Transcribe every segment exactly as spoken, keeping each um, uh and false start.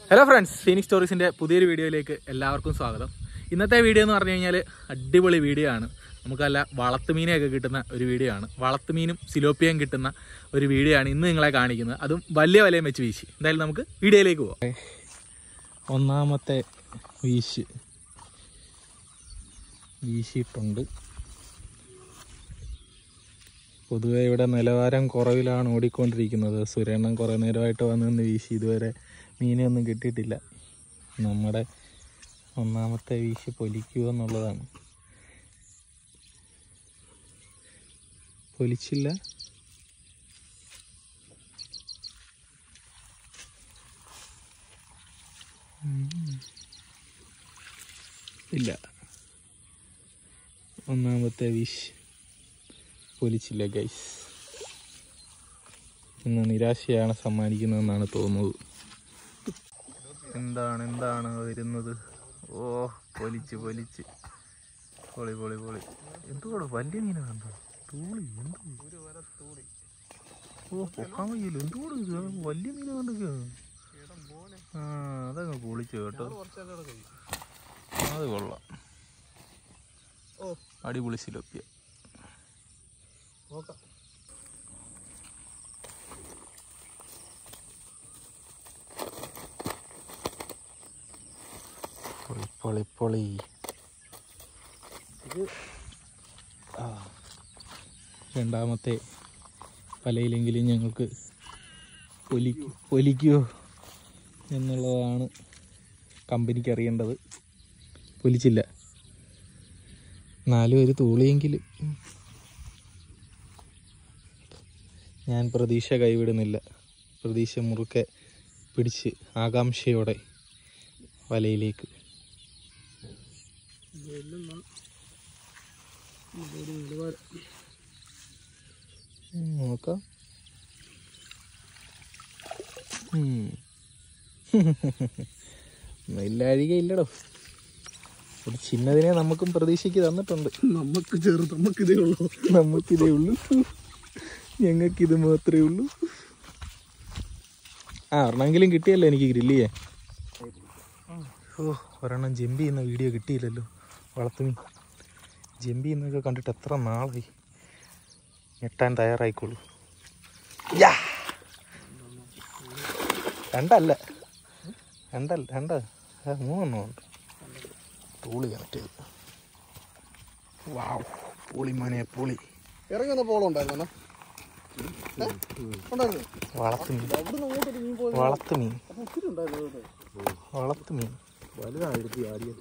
Hello friends, Phoenix സ്റ്റോറീസിൻ്റെ പുതിയൊരു വീഡിയോയിലേക്ക് എല്ലാവർക്കും സ്വാഗതം. ഇന്നത്തെ വീഡിയോ എന്ന് പറഞ്ഞു കഴിഞ്ഞാൽ അടിപൊളി വീഡിയോ ആണ്. നമുക്കല്ല വളർത്തുമീനെയൊക്കെ കിട്ടുന്ന ഒരു വീഡിയോ ആണ്. വളർത്തുമീനും സിലോപ്പിയയും കിട്ടുന്ന ഒരു വീഡിയോ ആണ് ഇന്ന് നിങ്ങളെ കാണിക്കുന്നത്. അതും വലിയ വലയം വെച്ച് വീശി. എന്തായാലും നമുക്ക് വീഡിയോയിലേക്ക് പോകാം. ഒന്നാമത്തെ വീശ് വീശിയിട്ടുണ്ട്. പൊതുവെ ഇവിടെ നിലവാരം കുറവിലാണ് ഓടിക്കൊണ്ടിരിക്കുന്നത്. സുരേണ്ണൻ കുറേ നേരമായിട്ട് വന്ന് നിന്ന് വീശി ഇതുവരെ മീനൊന്നും കിട്ടിയിട്ടില്ല. നമ്മുടെ ഒന്നാമത്തെ വീശ് പൊലിക്കുക എന്നുള്ളതാണ്. പൊലിച്ചില്ല. ഇല്ല, ഒന്നാമത്തെ വീശ് പൊലിച്ചില്ല ഗൈസ്. ഇന്ന് നിരാശയാണ് സമ്മാനിക്കുന്നതെന്നാണ് തോന്നുന്നത്. എന്താണ് എന്താണ് വരുന്നത്? ഓ, പൊലിച്ച് പൊലിച്ച് പൊളി പൊളി പൊളി. എന്തുകൂടെ വലിയ മീന കണ്ടോ? തൂളി. എന്ത് ഓ, പൊക്കാൻ വയ്യല്ലോ. എന്തുകൂടെ വലിയ മീന കണ്ടോ? ആ, അതങ്ങ് പൊളിച്ചു കേട്ടോ. അത് കൊള്ളാം. അടിപൊളി സിലോപ്പിയ. പൊളി പൊളി പൊളി. ഇത് ആ രണ്ടാമത്തെ വലയിലെങ്കിലും ഞങ്ങൾക്ക് പൊലിക്കൂ പൊലിക്കുമോ എന്നുള്ളതാണ് കമ്പനിക്ക് അറിയേണ്ടത്. പൊലിച്ചില്ല. നാലും ഒരു തൂളിയെങ്കിൽ ഞാൻ പ്രതീക്ഷ കൈവിടുന്നില്ല. പ്രതീക്ഷ മുറുക്കെ പിടിച്ച് ആകാംക്ഷയോടെ വലയിലേക്ക്. നോക്കാം. ഇല്ലാഴിക ഇല്ലടോ. ഒരു ചിന്നതിനെ നമുക്കും പ്രതീക്ഷയ്ക്ക് തന്നിട്ടുണ്ട്. നമുക്ക് ചെറു നമുക്കിതേ ഉള്ളൂ നമുക്കിതേ ഉള്ളൂ ഞങ്ങൾക്കിത് മാത്രമേ ഉള്ളൂ. ആ, ഒരെണ്ണമെങ്കിലും കിട്ടിയല്ലോ എനിക്ക് ഗ്രില്ല് ചെയ്യാൻ. ഓ, ഒരെണ്ണം ജമ്പി ചെയ്യുന്ന വീഡിയോ കിട്ടിയില്ലല്ലോ. വളർത്തുമീൻ ജമ്പി എന്നൊക്കെ കണ്ടിട്ട് എത്ര നാളായി. ഞെട്ടാൻ തയ്യാറായിക്കോളൂ. രണ്ടല്ല രണ്ടല്ല രണ്ട് മൂന്നെണ്ണം ഉണ്ട്. തൂളിയാ മറ്റേത്. വാവ്, പൂളിമാനെ പൂളി. ഇറങ്ങി വന്ന പോളുണ്ടായിരുന്നു. വളർത്തുമീൻ വളർത്തുമീൻ വളർത്തുമീൻ വലുതായിരുന്നു ആദ്യം.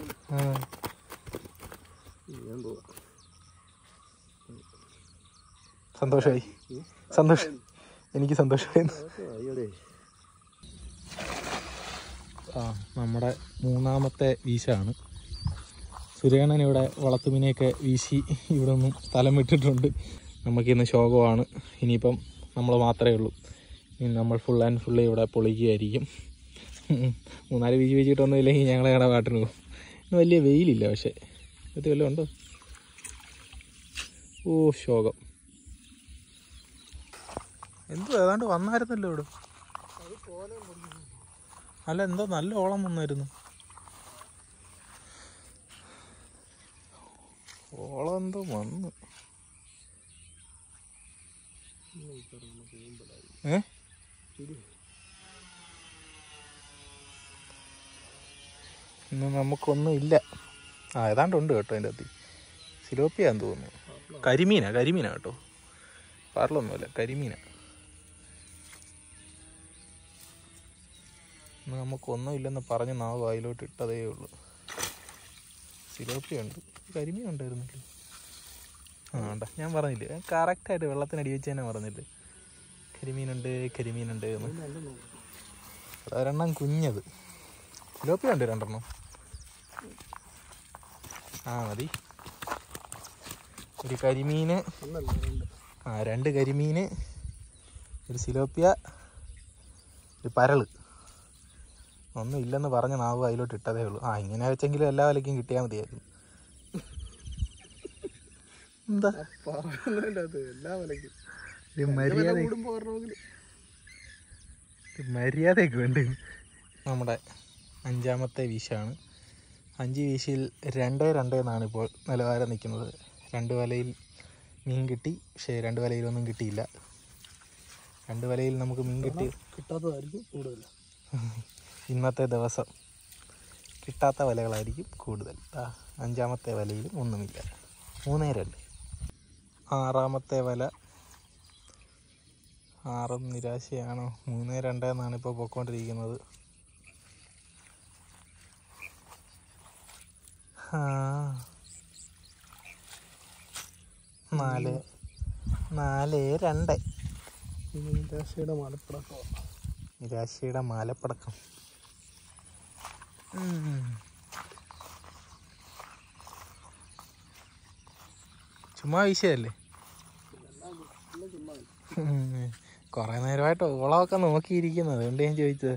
സന്തോഷമായി സന്തോഷം എനിക്ക് സന്തോഷമായി. ആ, നമ്മുടെ മൂന്നാമത്തെ വീശാണ്. സുരേണൻ ഇവിടെ വളർത്തുമീനെയൊക്കെ വീശി ഇവിടെ നിന്നും സ്ഥലം വിട്ടിട്ടുണ്ട്. നമുക്കിന്ന് ശോകമാണ്. ഇനിയിപ്പം നമ്മൾ മാത്രമേ ഉള്ളൂ. ഇനി നമ്മൾ ഫുൾ ആൻഡ് ഫുള്ള് ഇവിടെ പൊളിക്കുകയായിരിക്കും. മൂന്നാല് വീശി വീശിയിട്ടൊന്നും ഇല്ലെങ്കിൽ ഞങ്ങളെ ഞങ്ങളുടെ പാട്ടിന് പോകും. വലിയ വെയിലില്ല, പക്ഷേ ഇത് വല്ലതും ഉണ്ടോ? ഓ, ശോകം. എന്തോ ഏതാണ്ട് വന്നായിരുന്നല്ലോ ഇവിടെ. അല്ല, എന്തോ നല്ല ഓളം വന്നായിരുന്നു. ഓളം എന്തോ വന്നു. ഏ ഇന്ന് നമുക്കൊന്നും ഇല്ല. ആ, ഏതാണ്ട് ഉണ്ട് കേട്ടോ. അതിൻ്റെ അകത്ത് സിലോപ്പിയാന്ന് തോന്നുന്നു. കരിമീനാ കരിമീനാ കേട്ടോ. പാറലൊന്നുമല്ല, കരിമീനാ. ഇന്ന് നമുക്കൊന്നും ഇല്ലെന്ന് പറഞ്ഞ് നാവ് വായിലോട്ട് ഇട്ടതേ ഉള്ളൂ. സിലോപ്പിയ ഉണ്ട്, കരിമീൻ ഉണ്ടായിരുന്നില്ലേ? ആ, ഉണ്ട. ഞാൻ പറഞ്ഞില്ലേ, കറക്റ്റായിട്ട് വെള്ളത്തിനടി വെച്ച് തന്നെ പറഞ്ഞില്ലേ കരിമീനുണ്ട് കരിമീനുണ്ട് എന്ന്. ഒരെണ്ണം കുഞ്ഞത്. സിലോപ്പിയ ഉണ്ട് രണ്ടെണ്ണം. ആ, മതി. ഒരു കരിമീന്, ആ രണ്ട് കരിമീന്, ഒരു സിലോപ്പിയ, ഒരു പരള്. ഒന്നും ഇല്ലെന്ന് പറഞ്ഞ നാവ് അതിലോട്ട് ഇട്ടതേ ഉള്ളൂ. ആ, ഇങ്ങനെ വെച്ചെങ്കിലും എല്ലാ വിലയ്ക്കും കിട്ടിയാൽ മതിയായിരുന്നു. എന്താ എല്ലാ വിലയ്ക്കും മര്യാദ മര്യാദയൊക്കെ വേണ്ട. നമ്മുടെ അഞ്ചാമത്തെ വീശാണ്. അഞ്ച് വീശിൽ രണ്ട് രണ്ട് എന്നാണ് ഇപ്പോൾ നിലവാരം നിൽക്കുന്നത്. രണ്ട് വലയിൽ മീൻ കിട്ടി, പക്ഷേ രണ്ട് വലയിലൊന്നും കിട്ടിയില്ല. രണ്ട് വലയിൽ നമുക്ക് മീൻ കിട്ടി കിട്ടാത്തതായിരിക്കും കൂടുതൽ. ഇന്നത്തെ ദിവസം കിട്ടാത്ത വലകളായിരിക്കും കൂടുതൽ. ആ അഞ്ചാമത്തെ വലയിലും ഒന്നുമില്ല. മൂന്നേ രണ്ട്. ആറാമത്തെ വല. ആറും നിരാശയാണോ? മൂന്നേ രണ്ട് എന്നാണ് ഇപ്പോൾ പോയിക്കൊണ്ടിരിക്കുന്നത്. നാല് നാല് രണ്ട്. നിരാശയുടെ മാലപ്പടക്കം. നിരാശയുടെ മാലപ്പടക്കം. ചുമ്മാ വീശയല്ലേ? കുറെ നേരമായിട്ട് ഓളമൊക്കെ നോക്കിയിരിക്കുന്നത്, അതുകൊണ്ട് ഞാൻ ചോദിച്ചത്.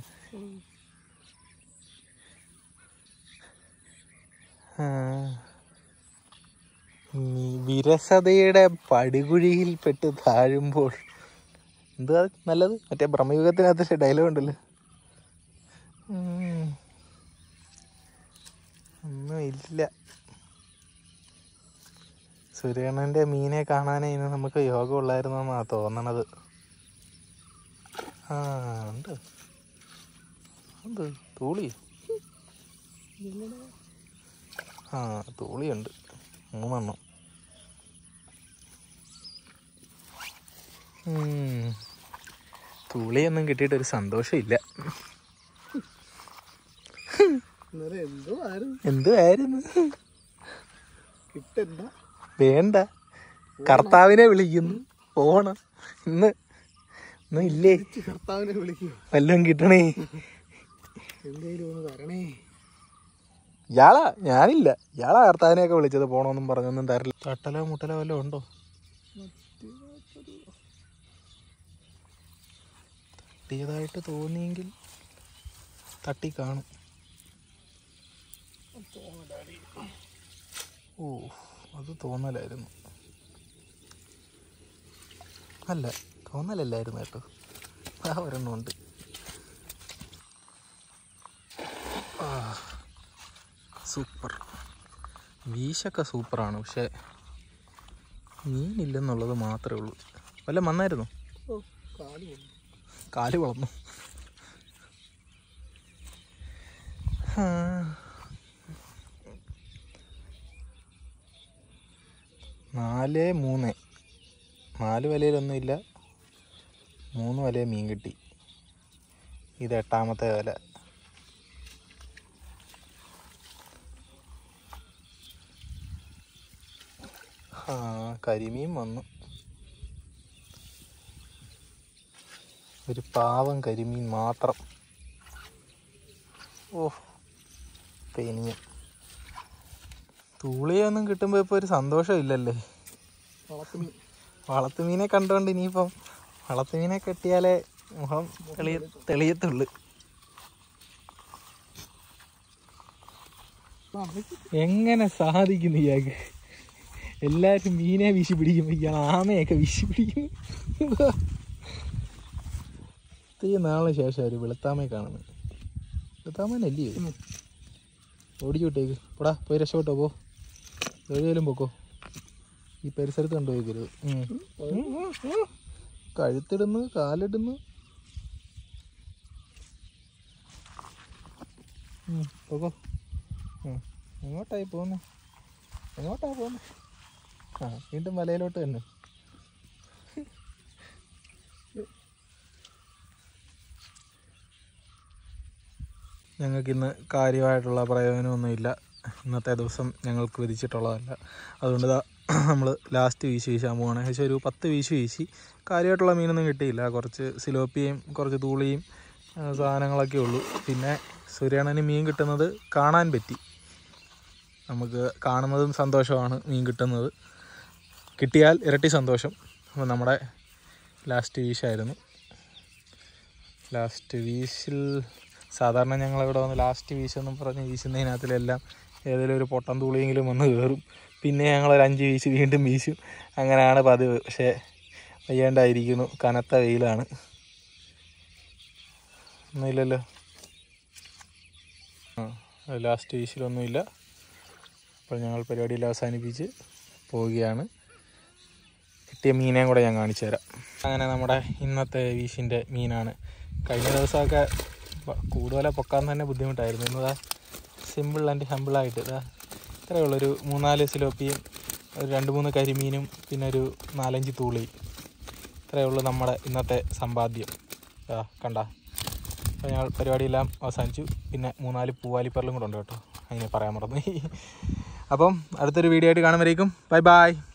വിരസതയുടെ പടുകുഴിയിൽ പെട്ട് താഴുമ്പോൾ എന്താ നല്ലത്? മറ്റേ ബ്രഹ്മയുഗത്തിനകത്ത് ഡയലോഗ് ഉണ്ടല്ലോ. ഒന്നും ഇല്ല. സൂര്യണ്ണൻ്റെ മീനെ കാണാനേ ഇന്ന് നമുക്ക് യോഗം ഉള്ളായിരുന്നെന്നാണ് തോന്നണത്. ആ ഉണ്ട്. എന്ത് തൂളി? ആ തൂളിയുണ്ട്, മൂന്നെണ്ണം. തൂളിയൊന്നും കിട്ടിയിട്ടൊരു സന്തോഷമില്ല. എന്തുവായിരുന്നു? വേണ്ട, കർത്താവിനെ വിളിക്കുന്നു. പോണം. ഇന്ന് ഇന്ന് ഇല്ലേ? കർത്താവിനെ വിളിക്കും. വല്ലതും കിട്ടണേ. എന്തേലും ഒന്ന് തരണേ. ഇയാളാ, ഞാനില്ല. ഇയാളാ കർത്താവിനെയൊക്കെ വിളിച്ചത് പോണോന്നും പറഞ്ഞൊന്നും തരില്ല. തട്ടലോ മുട്ടലോ വല്ലതും ഉണ്ടോ? തട്ടിയതായിട്ട് തോന്നിയെങ്കിൽ തട്ടി കാണും. ഓ, അത് തോന്നലായിരുന്നു. അല്ല, തോന്നലല്ലായിരുന്നു കേട്ടോ. ആ ഒരെണ്ണം ഉണ്ട്. ആ സൂപ്പർ. വീശൊക്കെ സൂപ്പറാണ്, പക്ഷെ മീനില്ലെന്നുള്ളത് മാത്രമേ ഉള്ളൂ. വല്ലതും വന്നായിരുന്നു? കാല് വളർന്നു. നാല് മൂന്ന്. നാല് വലയിലൊന്നും ഇല്ല, മൂന്ന് വലയിൽ മീൻ കിട്ടി. ഇത് എട്ടാമത്തെ വല. ആ കരിമീൻ വന്നു. ഒരു പാവം കരിമീൻ മാത്രം. ഓ പെനിയ. തൂളിയൊന്നും കിട്ടുമ്പോൾ ഇപ്പോൾ ഒരു സന്തോഷമില്ലല്ലേ? വളത്തുമീനെ കണ്ടുകൊണ്ട് ഇനിയിപ്പം വളത്തുമീനെ കെട്ടിയാലേ മുഖം തെളിയ തെളിയത്തുള്ളു. എങ്ങനെ സാധിക്കുന്നു ഇയാൾക്ക്? എല്ലാവരും മീനെ വീശി പിടിക്കുമ്പോൾ ഇയാൾ ആമയൊക്കെ വീശി പിടിക്കുന്നു. ഒത്തിരി നാളിന് ശേഷം ഒരു വെളുത്താമയെ കാണുന്നത്. വെളുത്താമനല്ലേ? ഓടിച്ചു വിട്ടേക്ക്. പോടാ, പോയി രക്ഷപ്പെട്ടോ. പോ, എവിടെയെങ്കിലും പോക്കോ. ഈ പരിസരത്ത് കണ്ടുപോയിക്കരുത്. കഴുത്തിടുന്നു, കാലിടുന്നു. പോക്കോ. എങ്ങോട്ടായി പോന്നു? എങ്ങോട്ടാ പോന്നു? ആ വീണ്ടും വലയിലോട്ട് തന്നെ. ഞങ്ങൾക്കിന്ന് കാര്യമായിട്ടുള്ള പ്രയോജനമൊന്നുമില്ല. ഇന്നത്തെ ദിവസം ഞങ്ങൾക്ക് വിധിച്ചിട്ടുള്ളതല്ല. അതുകൊണ്ട് ഇതാ നമ്മൾ ലാസ്റ്റ് വീശി വീശാൻ പോവുകയാണ്. ഏകദേശം ഒരു പത്ത് വീശി വീശി. കാര്യമായിട്ടുള്ള മീനൊന്നും കിട്ടിയില്ല. കുറച്ച് സിലോപ്പിയയും കുറച്ച് തൂളിയും സാധനങ്ങളൊക്കെ ഉള്ളൂ. പിന്നെ സൂര്യണ്ണന് മീൻ കിട്ടുന്നത് കാണാൻ പറ്റി. നമുക്ക് കാണുന്നതും സന്തോഷമാണ്, മീൻ കിട്ടുന്നത്. കിട്ടിയാൽ ഇരട്ടി സന്തോഷം. അപ്പോൾ നമ്മുടെ ലാസ്റ്റ് വീശായിരുന്നു. ലാസ്റ്റ് വീശിൽ സാധാരണ ഞങ്ങളിവിടെ വന്ന് ലാസ്റ്റ് വീശെന്നും പറഞ്ഞ് വീശുന്നതിനകത്തിലെല്ലാം ഏതെങ്കിലും ഒരു പൊട്ടൻ തൂളിയെങ്കിലും വന്ന് കയറും. പിന്നെ ഞങ്ങളൊരു അഞ്ച് വീശ് വീണ്ടും വീശും. അങ്ങനെയാണ് പതിവ്. പക്ഷേ വയ്യാണ്ടായിരിക്കുന്നു, കനത്ത വെയിലാണ്. ഒന്നുമില്ലല്ലോ. ലാസ്റ്റ് വീശിലൊന്നുമില്ല. അപ്പോൾ ഞങ്ങൾ പരിപാടിയിൽ അവസാനിപ്പിച്ച് പോവുകയാണ്. കിട്ടിയ മീനെയും കൂടെ ഞാൻ കാണിച്ചു തരാം. അങ്ങനെ നമ്മുടെ ഇന്നത്തെ വീശിൻ്റെ മീനാണ്. കഴിഞ്ഞ ദിവസമൊക്കെ കൂടുതലെ പൊക്കാൻ തന്നെ ബുദ്ധിമുട്ടായിരുന്നു. ഇന്നതാ സിമ്പിൾ ആൻഡ് ഹമ്പിളായിട്ട് ഇതാ ഇത്രയേ ഉള്ളൂ. ഒരു മൂന്നാല് സിലോപ്പിയും ഒരു രണ്ട് മൂന്ന് കരിമീനും പിന്നെ ഒരു നാലഞ്ച് തൂളിയും. ഇത്രയേ ഉള്ളൂ നമ്മുടെ ഇന്നത്തെ സമ്പാദ്യം. ആ കണ്ട. അപ്പോൾ ഞങ്ങൾ പരിപാടിയെല്ലാം അവസാനിച്ചു. പിന്നെ മൂന്നാല് പൂവാലിപ്പറലും കൂടെ ഉണ്ട് കേട്ടോ, അതിനെ പറയാൻ മറന്നു. അപ്പം അടുത്തൊരു വീഡിയോ ആയിട്ട് കാണുമ്പോഴേക്കും ബൈ ബൈ.